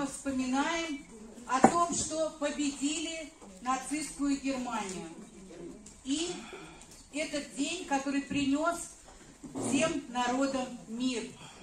вспоминаем о том, что победили нацистскую Германию. И этот день, который принес всем народам мир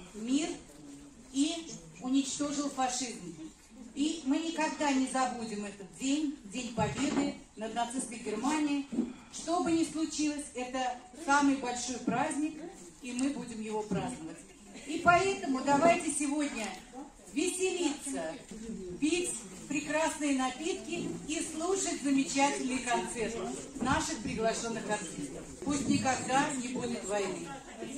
и уничтожил фашизм. И мы никогда не забудем этот день, День Победы над нацистской Германией. Что бы ни случилось, это самый большой праздник, и мы будем его праздновать. И поэтому давайте сегодня веселиться, пить прекрасные напитки и слушать замечательный концерт наших приглашенных артистов. Пусть никогда не будет войны.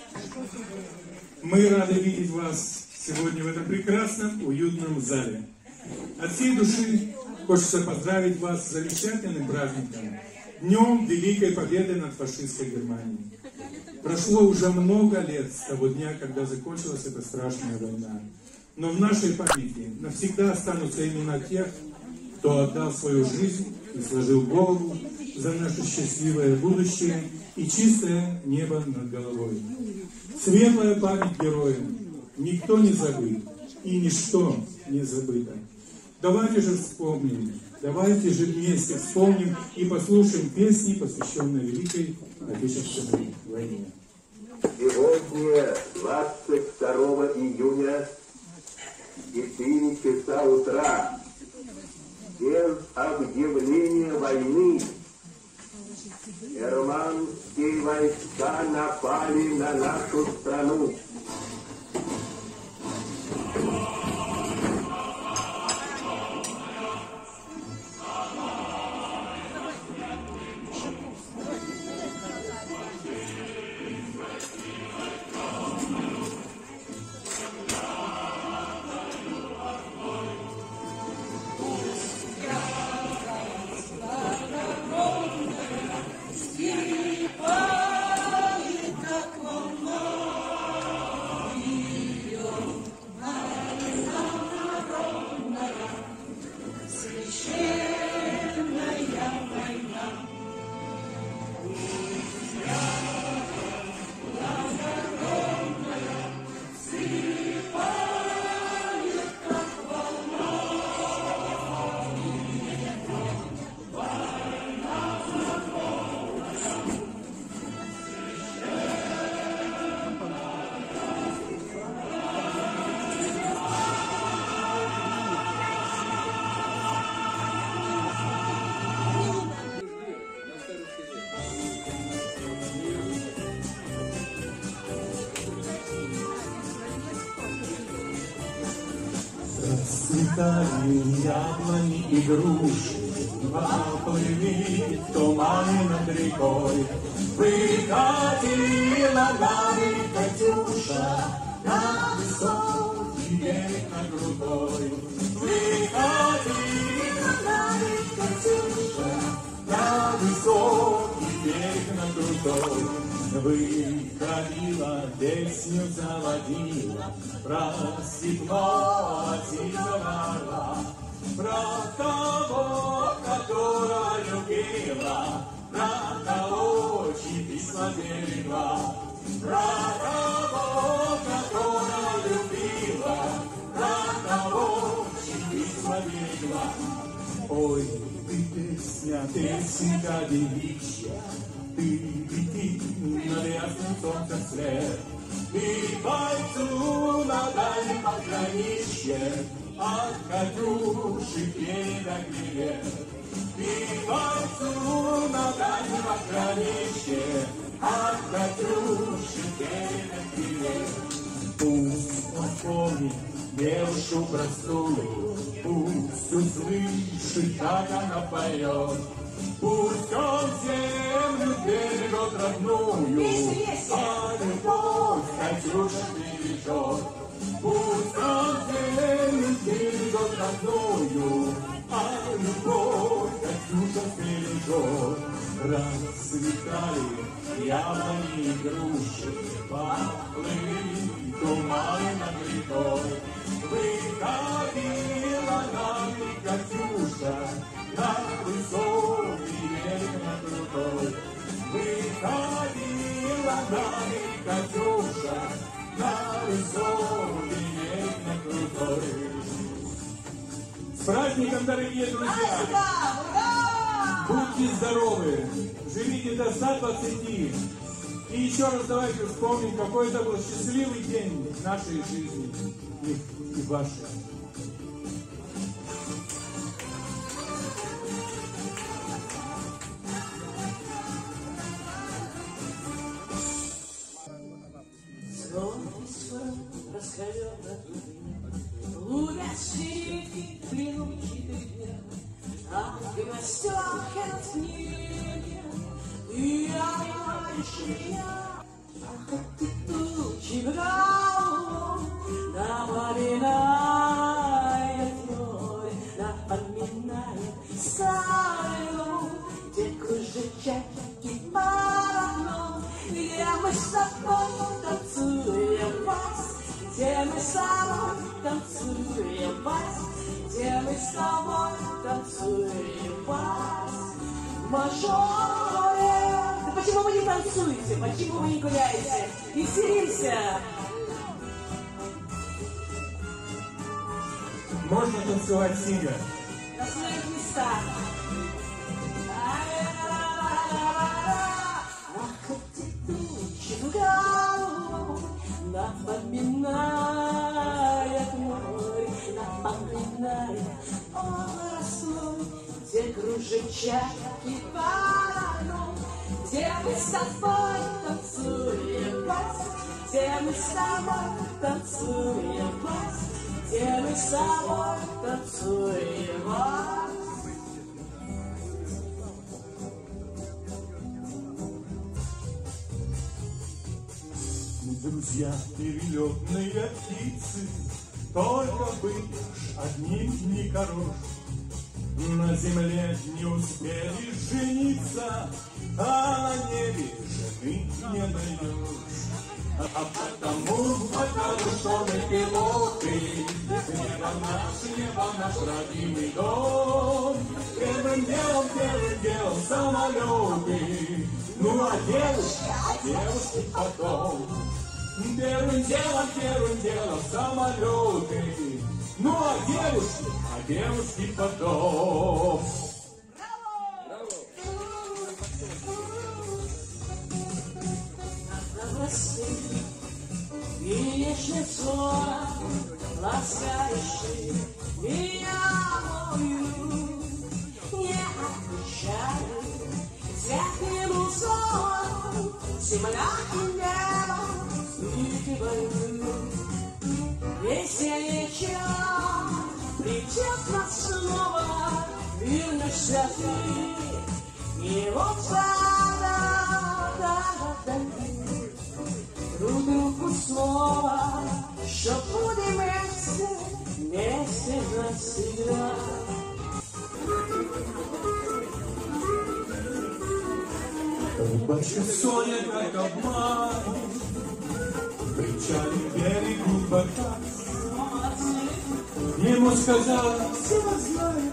Мы рады видеть вас сегодня в этом прекрасном, уютном зале. От всей души хочется поздравить вас с замечательным праздником, Днем Великой Победы над фашистской Германией. Прошло уже много лет с того дня, когда закончилась эта страшная война. Но в нашей памяти навсегда останутся имена тех, кто отдал свою жизнь и сложил голову за наше счастливое будущее и чистое небо над головой. Светлая память героям, никто не забыт и ничто не забыто. Давайте же вспомним, давайте же вместе вспомним и послушаем песни, посвященные Великой Отечественной войне. Сегодня, 22 июня, 4 часа утра, без объявления войны, германские войска напали на нашу страну. Расцветали яблони и груши, плыли в тумане над рекой. Выкатила Гарри Катюша на высокий берег над грудой. Выкатила Гарри Катюша на высокий берег над грудой. Выходила, песню заводила про седьмого Титова, про того, которого любила, про того, чьи письма берегла, про того, которого любила, про того, чьи письма берегла. Ой, ты песня, песенка девичья, ты лети над ясным солнцем след, и пойду на дальнем пограничье от Катюши берега привет. И пойду на дальнем пограничье от Катюши берега привет. Пусть он вспомнит девушку простую, пусть услышит, как она поет. Пусть он землю бережет родную, а любовь Катюша бережет. Пусть он землю бережет родную, а любовь Катюша бережет. Расцветали яблони и груши, поплыли туманы над рекой. Выходила нами Катюша на высокий берег над крутой. Выходила нами Катюша на высокий берег над крутой. праздником, дорогие друзья! Будьте здоровы, живите до 120. И еще раз давайте вспомним, какой это был счастливый день в нашей жизни и вашей. Где кружечки парадном, где мы с тобой танцуем вальс, где мы с тобой танцуем вальс, где мы с тобой танцуем вальс в мажоре. Да почему вы не танцуете? Почему вы не гуляете? Веселимся! Можно танцевать сидя. На своих местах. Напоминает море, напоминает он росой, где кружечки парадном, где мы с тобой танцуем вальс, где мы с тобой танцуем вальс, где мы с тобой танцуем вальс. Друзья, перелетные птицы, только бы одним не хорош. На земле не успели жениться, а на небе жены не найдешь. А потому, что мы пилоты, небо наш родимый дом. Первым делом самолеты, ну а девушки потом. Первым делом самолеты, ну а девушки потом. И нежный сон, ласкающий меня мою, не отвечай, светлым узором земля и небо вспыхивают. Если вечер придет нас снова, вернешься ты, и вот друг другу снова, что будем вместе навсегда. Рыбачья Соня, как обман, причале к берегу бока. Ему сказала, все знают,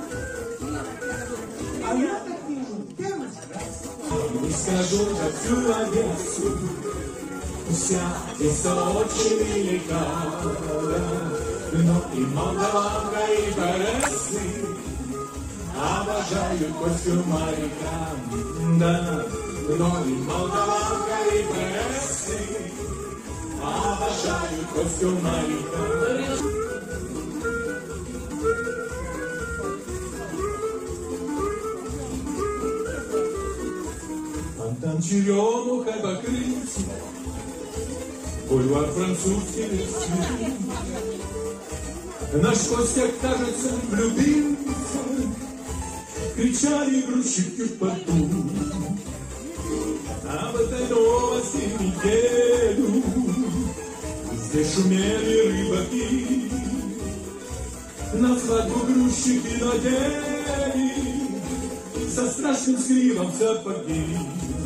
а я так вижу первый раз. Не скажу, как всю Одессу, вся Одесса очень велика, но и Молдаванка, и Березы обожают Костю моряка, да, но и Молдаванка, и Березы обожают Костю моряка. Фонтан черемуха покрытие, бульвар французский лесный. Наш Костя, кажется, влюбился, кричали грузчики в порту. Об этой новости неделю здесь шумели рыбаки. На свадьбу грузчики надели со страшным скрипом сапоги.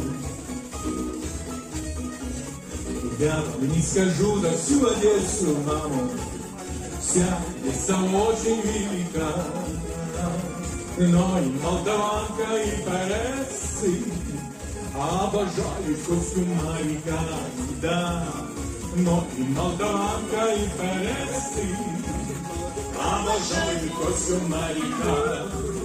Я не скажу за всю Одессу, маму, вся Одесса очень велика, но и Молдаванка, и Березы обожают Костю моряка, да, но и Молдаванка, и Березы обожаю Костю моряка.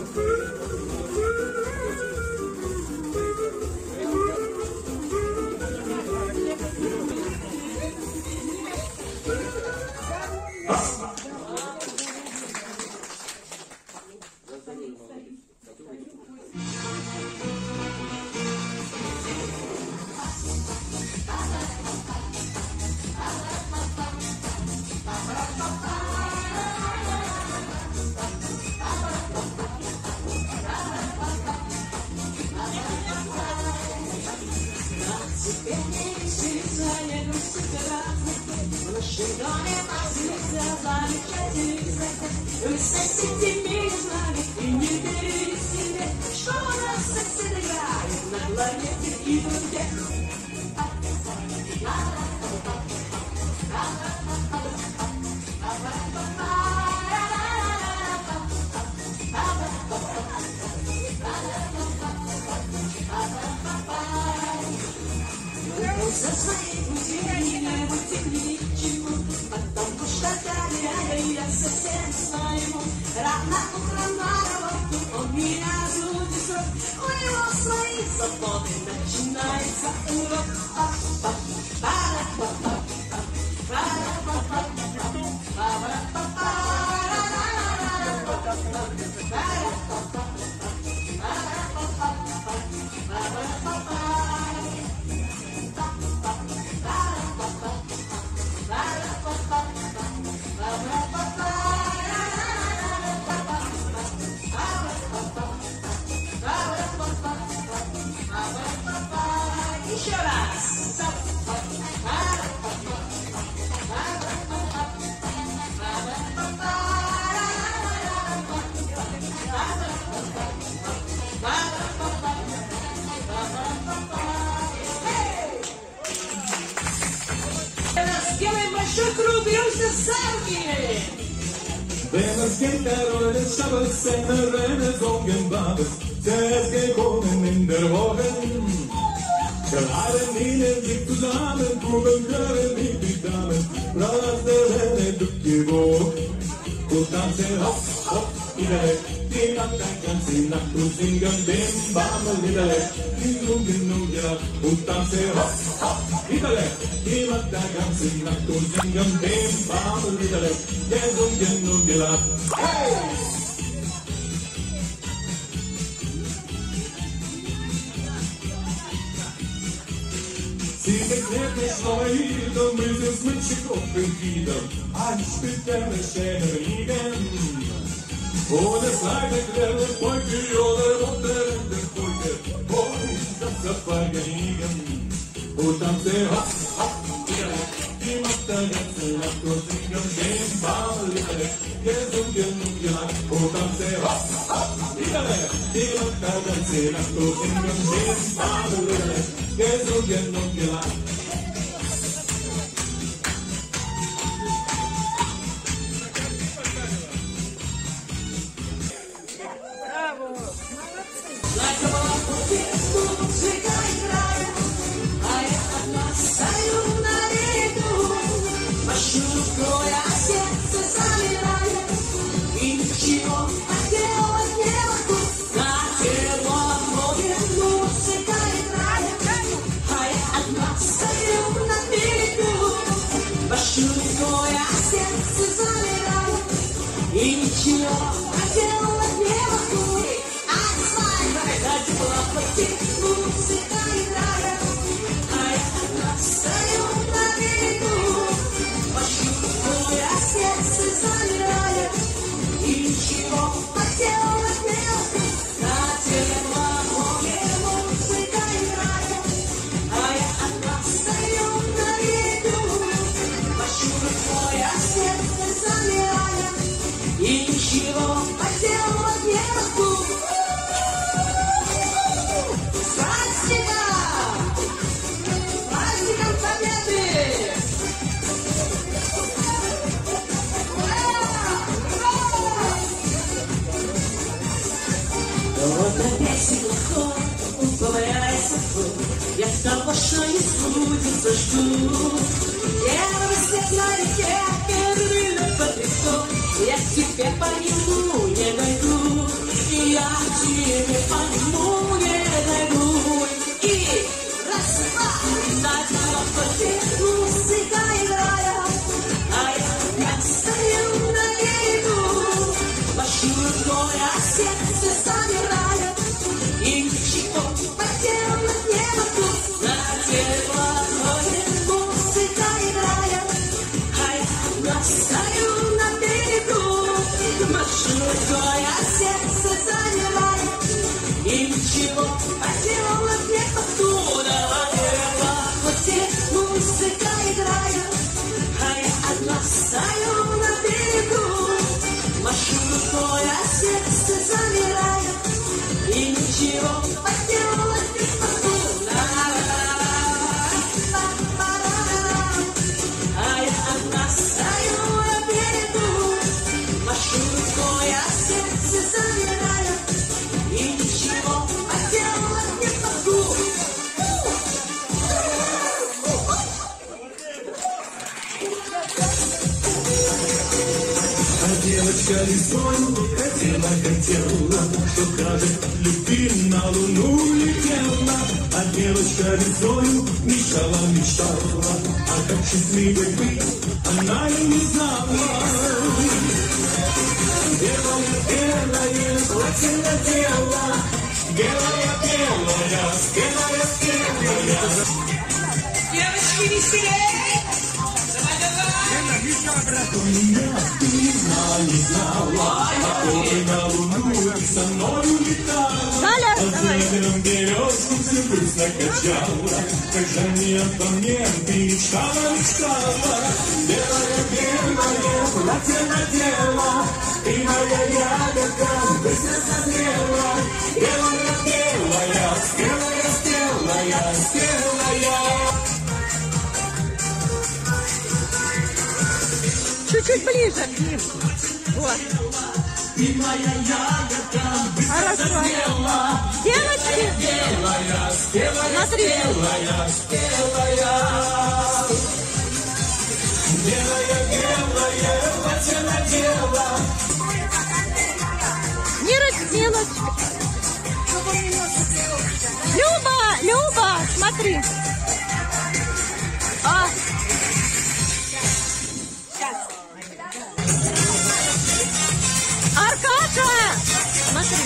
Vemos Gitarren, Schabelsängerinnen, Songenbabes, zuerst gekommen in der Woche. Gerade ihnen sich zusammen, Buben hören wie die Damen, raus der Renne durch die Woche. Und tanzen hopp, hopp, wiederle, die Nacht, die ganze Nacht und singen den Bammel wiederle, die Lungen ja, und tanzen hopp, hopp, wiederle, die Nacht, die ganze Nacht und singen den Bammel wiederle, der Lungen und ja, hey! Sie beklärt mich neu, und mit uns mit sich offen wieder, ein Spitter Schäne liegen. Und es leider der Brücke oder unter der Brücke, wo ist das Vergnügen? Und dann der Hopp, Hopp, wieder, die macht der ganze Nacht und singen den Ball wieder, gesungen und gelacht. Und dann der Hopp, Hopp, wieder, die macht der ganze Nacht und singen den Ball wieder, gesungen und gelacht. Let's Девочка весной хотела, что скажет, любви на луну летела. А девочка весной мечтала, а как счастливой быть она и не знала. Белое платье надела, белая. Девочки, веселей! Ты не знала, какой на луну со мною летала. Под ветром березку ты грустно качала. Как же мне обо мне ты мечтала. Белое платье надела, и моя ягодка быстро созрела. Белая, спелая. Чуть-чуть ближе к ним. Вот. И моя ягодка Хорошо. Девочки, смотрите. Белая, платье надела. Милочка. Люба, смотри. Аркаша, смотри.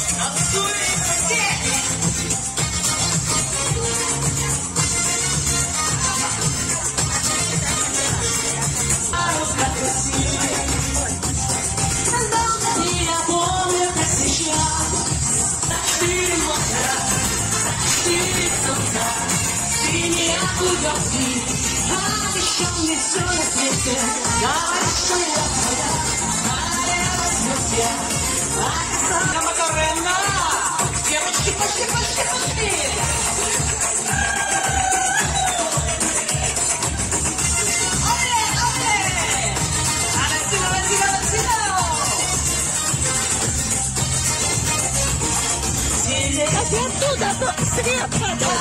Девочки, пошли! Оттуда свет падает.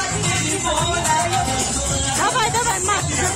Давай, Маша.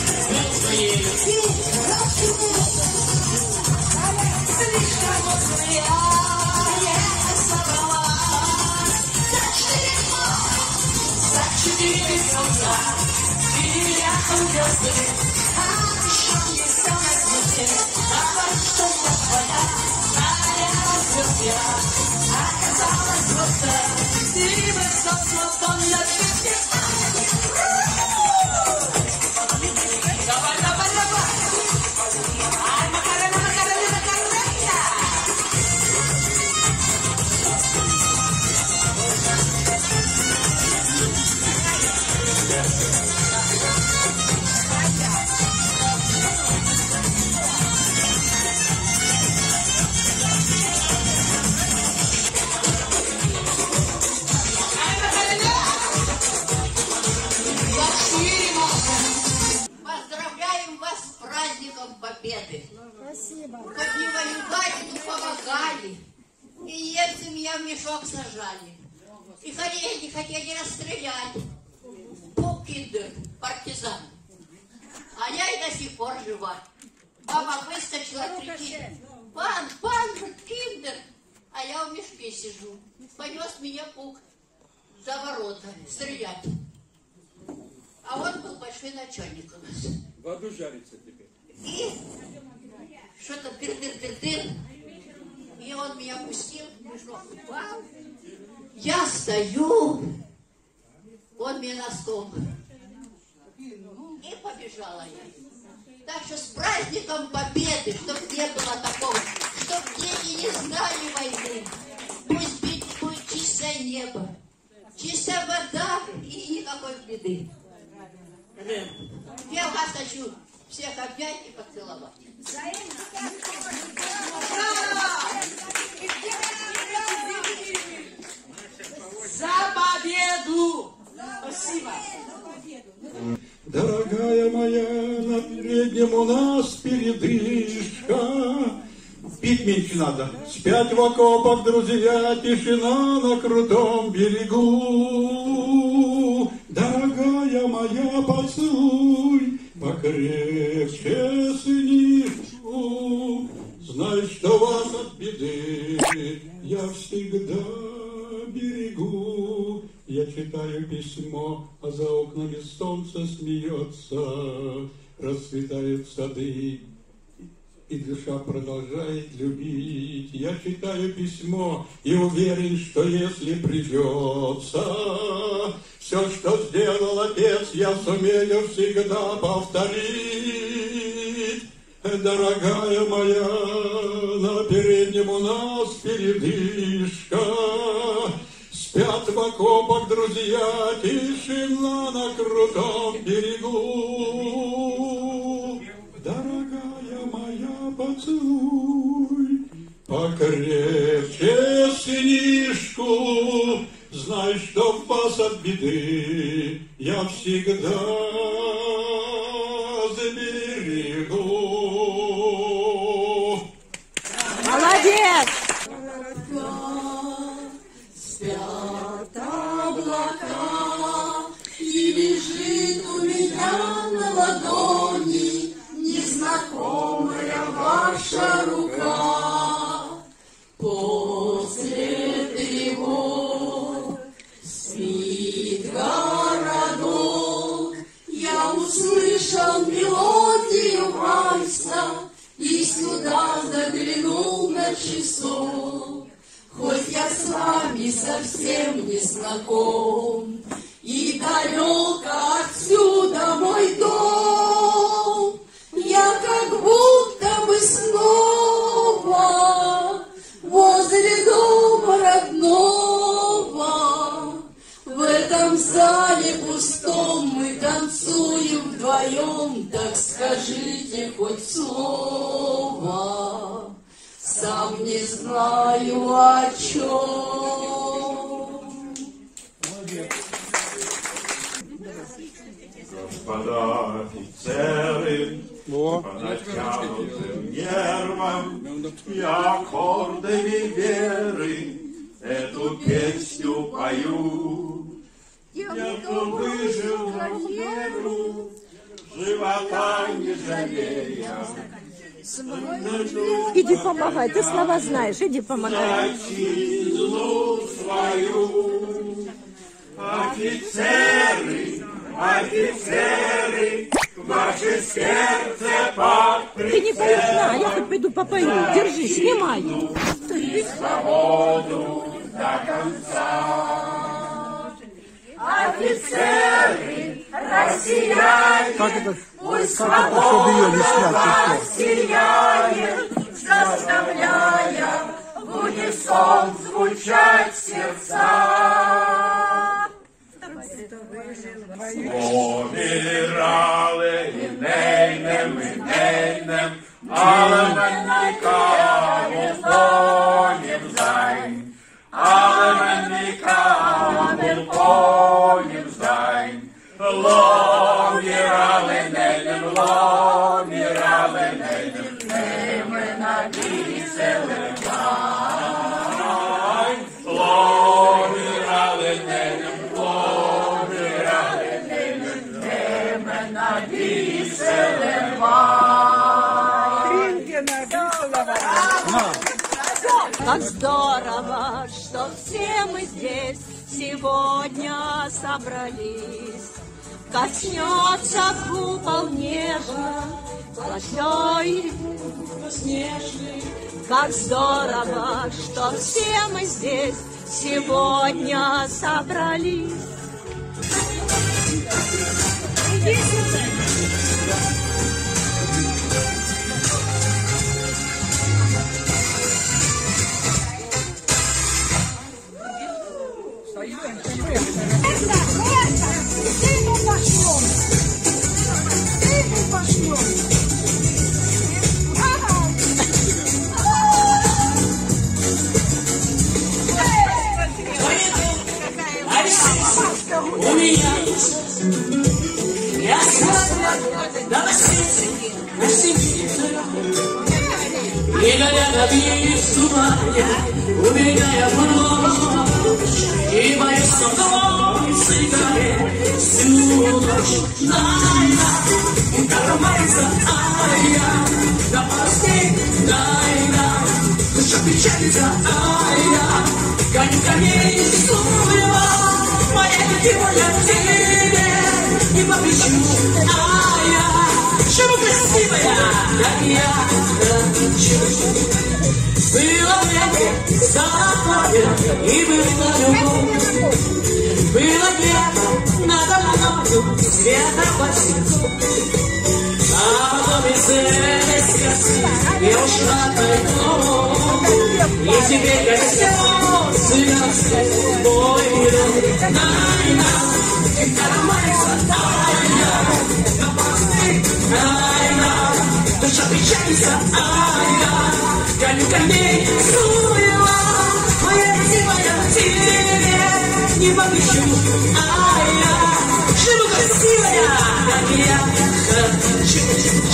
Поздравляем вас с праздником Победы. Спасибо. Как не воевали, то помогали. И немцы меня в мешок сажали. И хотели расстрелять. Киндер, партизан. А я и до сих пор жива. Мама выскочила, кричит: пан, Киндер. А я в мешке сижу. Понес меня пук за ворота стрелять. А он был большой начальник у нас. В аду жарится теперь. И что-то дыр-дыр-дыр-дыр. И он меня пустил, мешок упал. Я стою, он мне носком. И побежала я. Так что с праздником Победы, чтобы не было такого, чтобы дети не знали войны. Пусть будет чистое небо, чистая вода и никакой беды. Я вас хочу всех обнять и поцеловать. За победу! Спасибо. Дорогая моя, на переднем у нас передышка. Пить меньше надо. Спять в окопах, друзья, тишина на крутом берегу. Дорогая моя, поцелуй покрепче сынишку. Знаешь, солнце смеется, расцветают сады, и душа продолжает любить. Я читаю письмо и уверен, что если придется, все, что сделал отец, я сумею всегда повторить. Дорогая моя, на переднем у нас передышка, спят в окопах друзья, тишина на крутом берегу. Дорогая моя, поцелуй покрепче сынишку, знай, что спас от беды я всегда заберегу. Молодец! Спят облака, и лежит у меня на ладони незнакомая ваша рука. После тревог спит городок, я услышал мелодию вальса и сюда заглянул на часок. Хоть я с вами совсем не знаком, и далеко отсюда мой дом, я как будто бы снова возле дома родного. В этом зале пустом мы танцуем вдвоем, так скажите хоть слово. Сам не знаю о чем. Господа офицеры, по натянутым нервам и аккордами веры эту песню пою. Я то выжил в веру, живота не жалея. Иди помогай, ты слова знаешь, иди помогай. Отчизну свою, офицеры, офицеры, ваше сердце под прицелом. Ты не поешь, на, я хоть пойду попою. Держи, снимай. И свободу до конца. Офицеры, россияне, пусть свобода сияет, заставляя в унисон звучать сердца. Умирали инейным, але мен нікому понім зайн, але мен нікому понім зайн. Ломірали нейним, ними навісили вайн. Ломірали нейним, ними навісили вайн. Как здорово, что все мы здесь сегодня собрались. Коснется купол нежно, сплошной снежный. Как здорово, что все мы здесь сегодня собрались. У меня я смотрю на свете, на семье. И горя на бисумане, у меня я ночь, и мои солнце сигарет всю ночь. Найна, кармайся, ай-я, на посте, найна, душа печалится, ай-я, коньками рисуя. Моя любимая тебе, и не попищу. Чтобы красивая, как я хочу. Было небо золотое и было любовь. Было лето надо мною света посетил. А потом из этой сказки я ушла тайком. И теперь как слезы мой мир. Найна, гитара моя, айна, на посты, айна, душа печалится, айна, коню коней суела, моя красивая тебе не попищу, айна, живу красивая, как я хочу.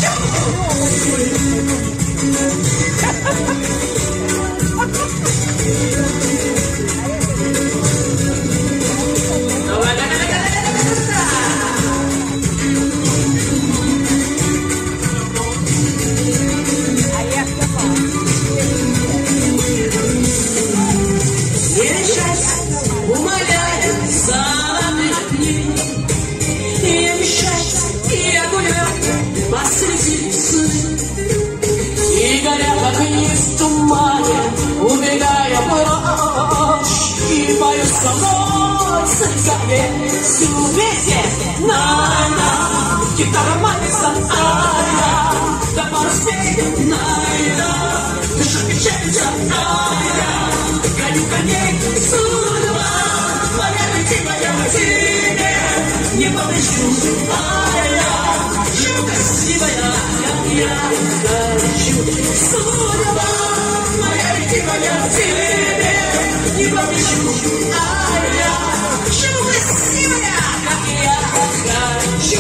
И горя, как лист в тумане, убегая прочь, и пою с собой сырцами всю вместе. Найна, гитара манится, айна, да поспей, найна, душа печалится, айна, коню коней судьба, моя любимая тебе не попищу, айна, живу красивая, как я хочу. Судьба моя любимая тебе не попищу, айна, живу красивая, как я хочу.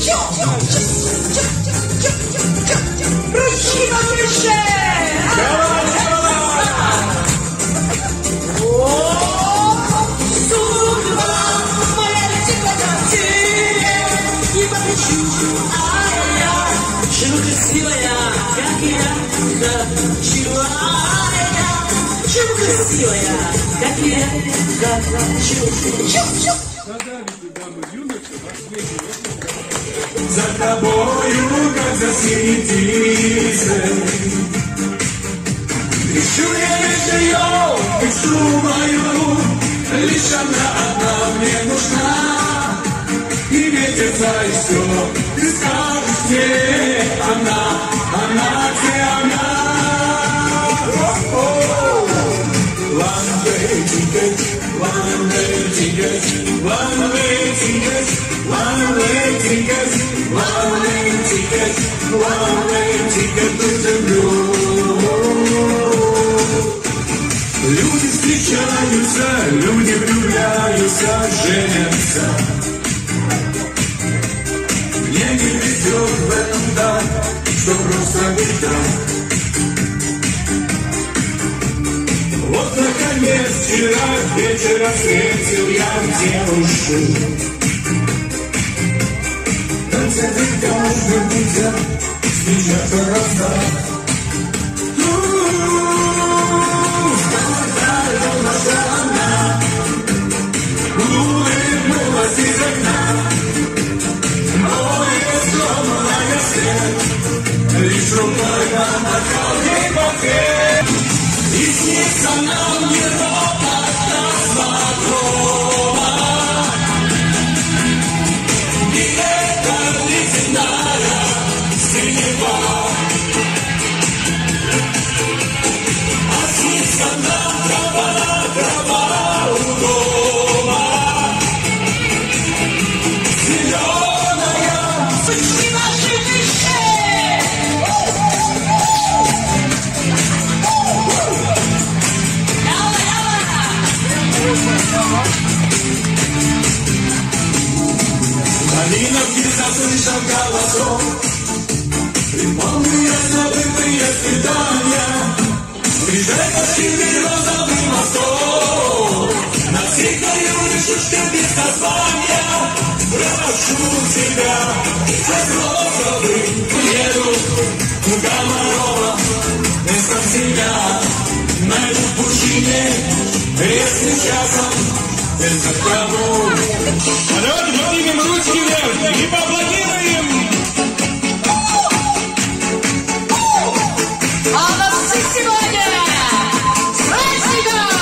Ручки повыше! Судьба моя любимая тебе не попищу, айна, живу красивая, как я хочу, айна, живу красивая, как я хочу. За тобою, как за светильцем, ищу я лишь ее, душу мою, лишь она одна мне нужна. И ветер знает все, ты скажешь мне, она, где она? One way ticket, one way ticket, one way ticket, one way ticket, one way ticket, one way ticket to the blue. Люди встречаются, люди влюбляются, женятся. Мне не везет в этом так, что просто быть так. Вот наконец вчера вечером встретил я девушку. Танцевать каждый нельзя, встречаться раз-два. Она улыбнулась из окна. Море сломанная свет, лишь рукой помахал ей в ответ. И снится нам не ропот космодрома. И это ледяная синева. А снится нам трава у дома. Зеленая сучки наших вещей. Алина где-то слышал голосок. Припомню я забытые свидания. Приезжай по синим розовым мостом. Навсегда я решу, что без названия. Прошу тебя, как розовый уеду. Комарова, вместо себя найду в пучине. Если часом без никого. А давайте поднимем ручки вверх и поаплодируем. А у нас всех сегодня с праздником!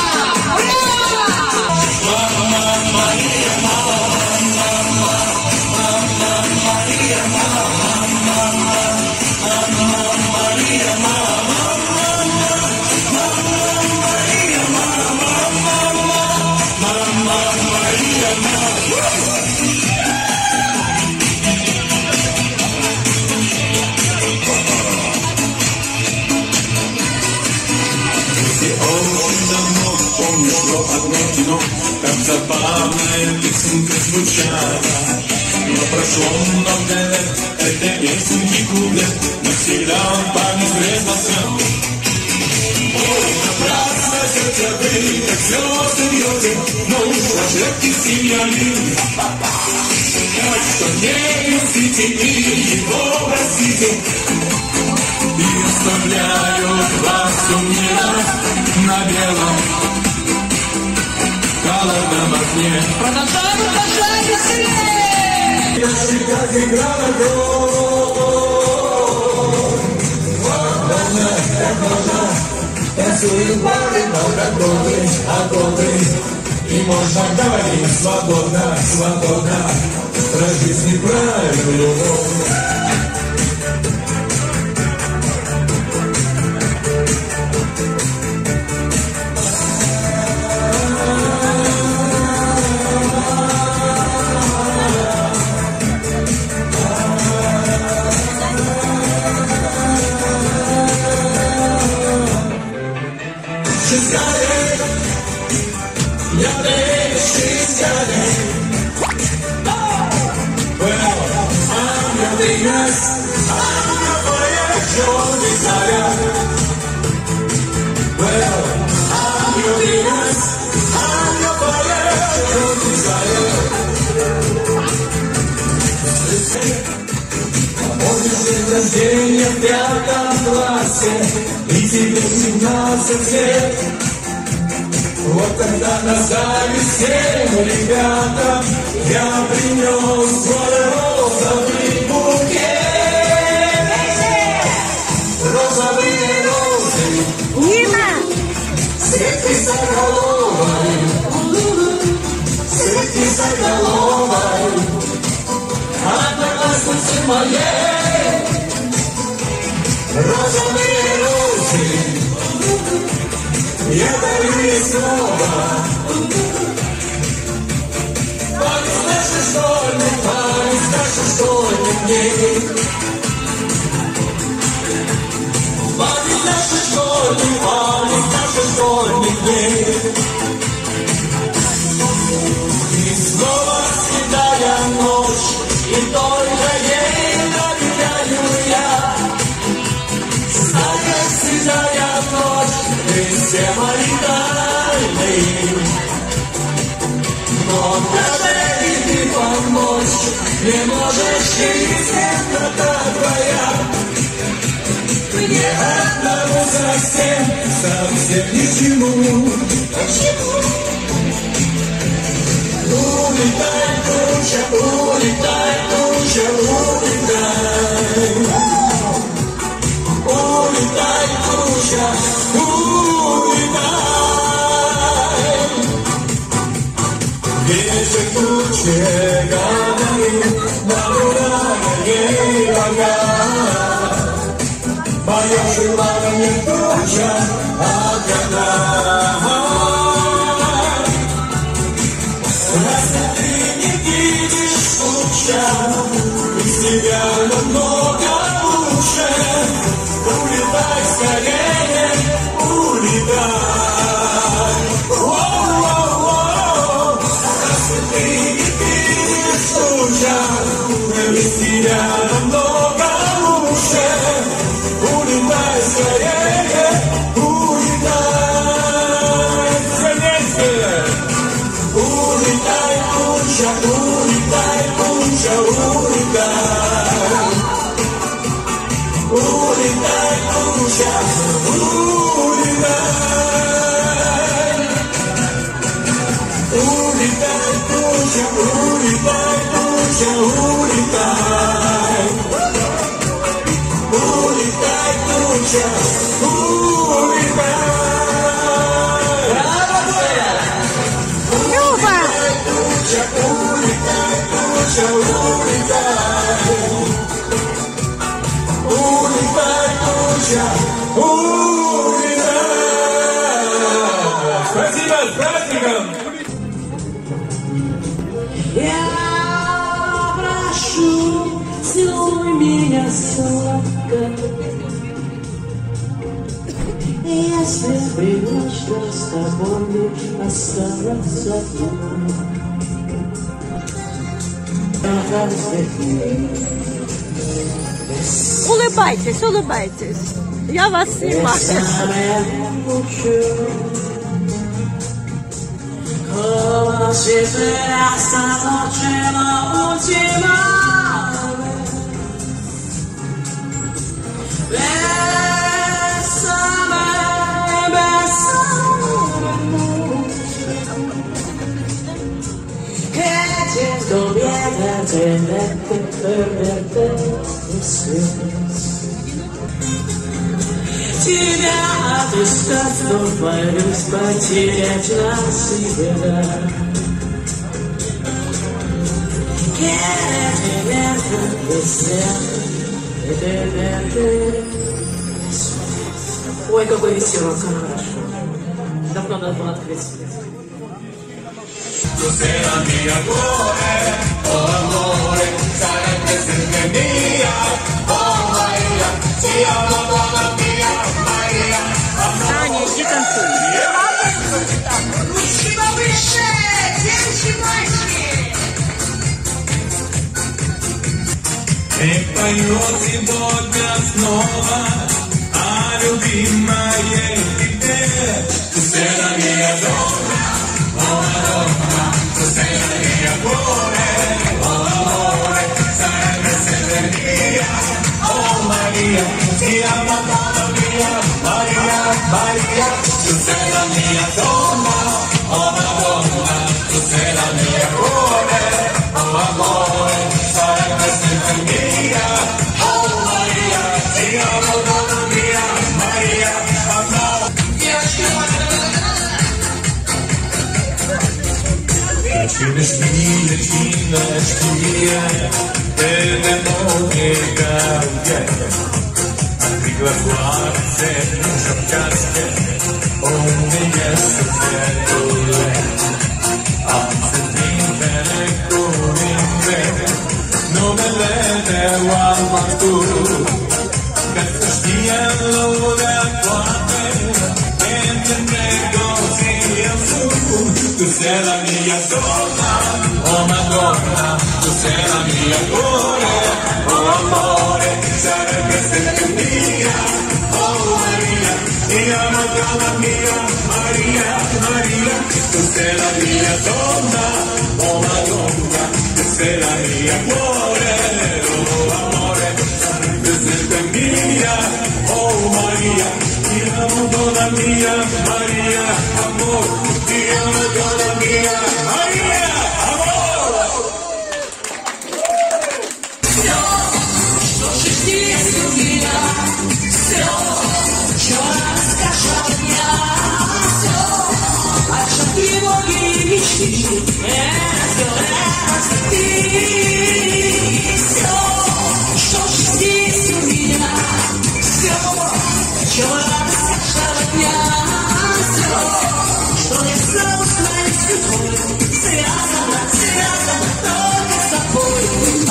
Как забавная песенка звучала, но прошло много лет, этой песенки куплет, навсегда он в память врезался. Напрасно сердце вы, как слезы льете, но уж ошибки семьями. Так что не несите и его простите, и оставляю вас умирать на белом холодном окне. Продолжаем, веселее! Я всегда играла как можно, танцую пары, но годы, и можно говорить свободно, свободно, про жизнь и про любовь. Рождения в 5 классе, и тебе 17 лет. Вот тогда назвали всем ребятам, я принес свой розовый букет. Розовые розы, Нина! свети соголовой, свети соголовой, одноклассницы моей. Розовые розы, я дарю ей снова. Память наших школьных дней. Память наших школьных дней. И снова светая ночь, и только ей доверяю я. Седая ночь, ты все мои тайны, но даже и ты помочь не можешь, и темнота твоя. Мне одному совсем ни к чему. Улетай, туча, улетай, туча, улетай. Улетай, туча, улетай. Ветер туче говорит, наблюдая ей рога. Мое желание туча отгадать. Разве ты не видишь, туча, из тебя намного лучше? Улетай скорее, улетай. Воу-воу-воу. Разве ты не видишь, туча, без тебя намного лучше? Улетай скорее, улетай. Скорее. Улетай, туча, улетай, туча, улетай. Улетай, туча, улетай. Улетай. туча, улетай. Улетай, туча, улетай. Улетай, туча, улетай, туча, улетай. Улетай, туча, улетай. Спасибо, с праздником! Я прошу, целуй меня сладко. Если привычно с тобой оставаться одной, Улыбайтесь, улыбайтесь. Я вас снимаю. Como si fuera esta noche la última vez. Bésame, bésame mucho, que siento miedo tenerte, perderte después. Тебя отыскать, но боюсь потерять навсегда. Quererte, verte, desearte, tenerte. Ой, какой веселый, как хорошо. Давно надо было открыть свет. Tu sei la mia cuore, oh amore, sarai sempre mia, oh Maria, ti amo donna mia, Maria, Таня, иди танцуй. Ручки повыше, девочки, мальчики. И поет сегодня снова о любимой тебе. Tu sei la mia donna, oh Madonna, tu sei la mia cuore, oh amore, sarai sempre mia, oh Maria, ti amo donna mia, Maria, Maria, tu sei la mia donna, oh Madonna, tu sei la mia cuore, oh amore, sarai sempre mia, oh Maria, ti amo donna mia, Maria, amore. Spiele, spiele, spiele, spiele, delle musica, arriva forze, giocaste, onde essere dove, anzi vincere con me, non me vede uomo tu, che stia l'ora quante, e te nego sia su, tu sei la mia donna, oh Madonna, tu sei la mia cuore, oh amore, sarebbe sempre mia, oh Maria, ti amo donna mia, Maria, Maria, tu sei la mia donna, oh Madonna, tu sei la mia cuore, oh amore, sarebbe sempre mia, oh Maria, ti amo donna mia, Maria, amore, ti amo donna mia, Maria, amore. что же здесь у меня, все, что расскажет мне, все, о чем тревоги и мечты, это ты, все, что же здесь у меня, все, что расскажет мне, все, что я снова с моей судьбой связана, связана только с тобой.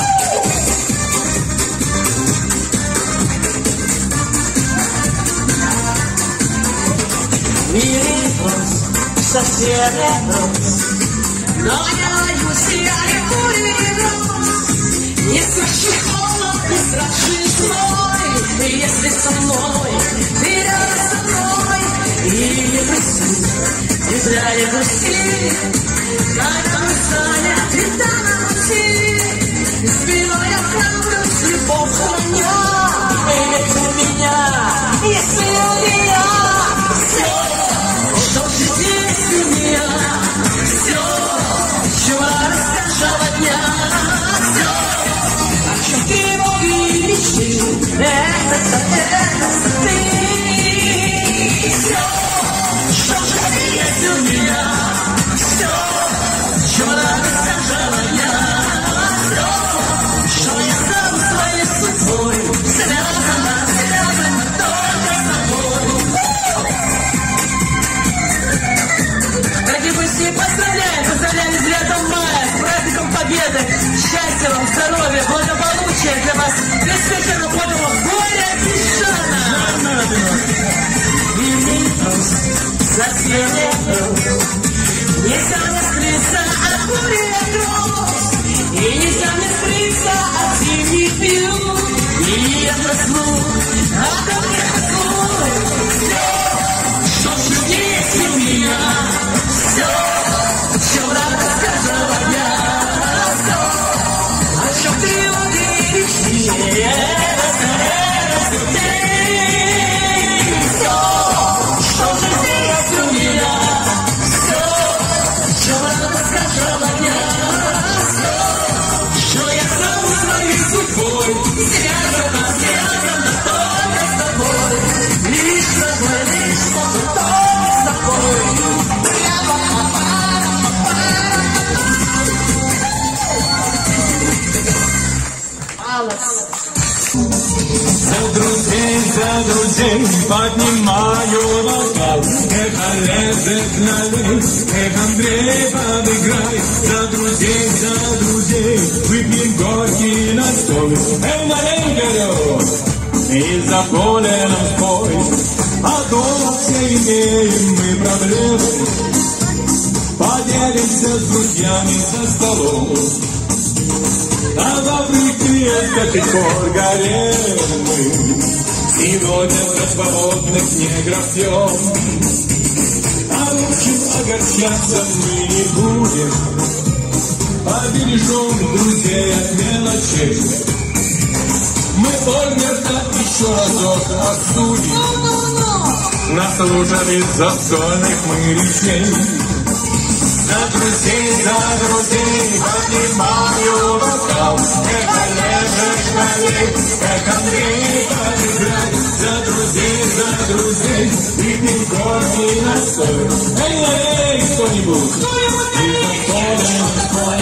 Миритос, соседос, но я боюсь, я не курирос. Не страши холод, не страши зной, если со мной, ты рядом со мной. И не грусти, нельзя не грусти, как там станет беда на пути. Спиной я храбрость, любовь храня, если у меня, если у меня. Что же здесь у меня? Все, чего расскажу дня, все, это ты. Все, что же есть у меня, все, чего надо, сказала я. Все, что я сам своей судьбой, связана только с тобой. Дорогие гости, поздравляем с летом мая, с праздником Победы, счастья вам, здоровья, благополучия для вас, беспечного подвига, горя и шана. Совсем нельзя мне скрыться от бури и гроз, и нельзя мне скрыться от зимних пил, и я просну, а там я поцелуй. Все, что же есть у меня, все, чем рада сказала я, все, о чем ты уверишь мне. За друзей поднимаю бокал. Эх, Олежек, налей, эх, Андрей, подыграй. За друзей, выпьем горький настой. Эй, налей, горек, и за поле нам спой. А дома все имеем мы проблемы, поделимся с друзьями за столом. А вопреки до сих пор горем мы, сегодня за свободных негров пьем. А лучше огорчаться мы не будем, побережем друзей от мелочей. Мы Ольмерта еще разок осудим, наслушались застольных мы речей. За друзей, поднимаю бокал. Эх, Олежек, налей, эх, Андрей, подыграй. За друзей, выпьем горький настой. Эй, налей, кто-нибудь, и за полем спой.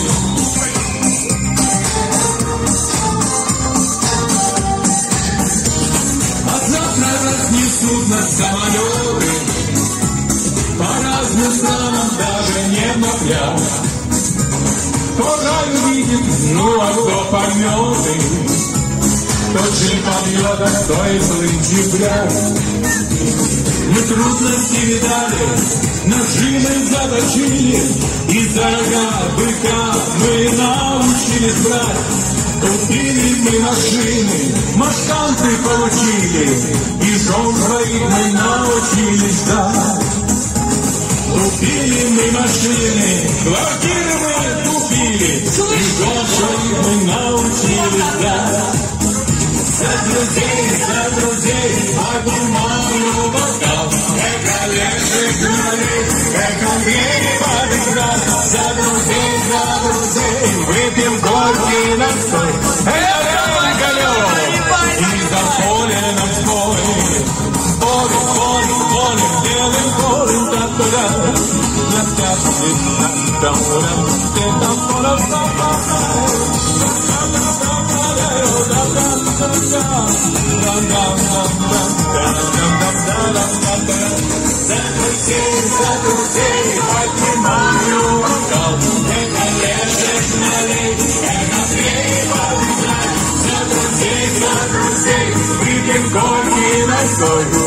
А завтра разнесут нас самолеты по разным странам, даже не на пляж. Кто рай увидит, ну а кто поймет, тот же побьет, а кто и слынчий пляж. Мы трудности видали, нажимы заточили, и за рога быка мы научились брать. Купили мы машины, машканты получили, и жен своих мы научились ждать. Купили мы машины, квартиры мы купили, и жен своих мы научились ждать. За друзей, поднимаю бокал. Эх, Олежек, налей, эх, Андрей, подыграй. За друзей, выпьем горький настой. Эй, Олег, и за поле нам спой. Поле, белым полем, туда-туда. За друзей, поднимаю бокал. Эх, Олежек, налей, эх, Андрей, подыграй. За друзей, выпьем горький настой.